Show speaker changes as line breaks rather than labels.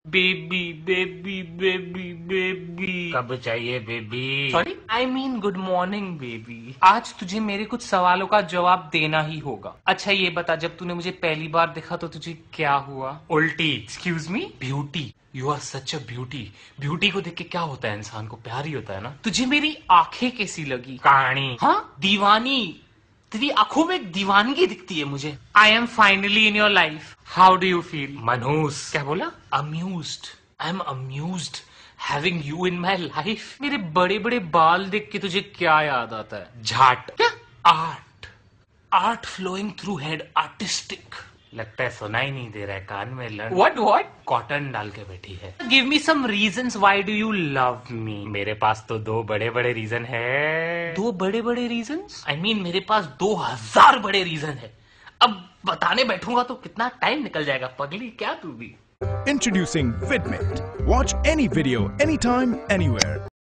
Baby baby baby baby
कब चाहिए baby?
Sorry I mean good morning baby. आज तुझे मेरे कुछ सवालों का जवाब देना ही होगा। अच्छा ये बता, जब तूने मुझे पहली बार देखा तो तुझे क्या हुआ?
उल्टी।
Excuse me?
Beauty. You are such a beauty. Beauty को देख के क्या होता है? इंसान को प्यार ही होता है ना।
तुझे मेरी आंखें कैसी लगी?
कहानी।
हाँ, दीवानी। तेरी आंखों में एक दीवानगी दिखती है मुझे। I am finally in your life. How do you feel?
मनहूस।
क्या बोला?
Amused. I am amused having you in my life.
मेरे बड़े बड़े बाल देख के तुझे क्या याद आता है?
झाट।
क्या?
Art. Art flowing through head, artistic. लगता है सुनाई नहीं दे रहा है, कान में लड़।
What?
कॉटन डाल के बैठी है।
Give me some reasons why do you love me?
मेरे पास तो दो बड़े बड़े रीजन है।
दो बड़े बड़े reasons?
आई मीन मेरे पास 2000 बड़े रीजन है। अब बताने बैठूंगा तो कितना टाइम निकल जाएगा। पगली क्या तू भी?
Introducing Vidmate. Watch any video, anytime, anywhere.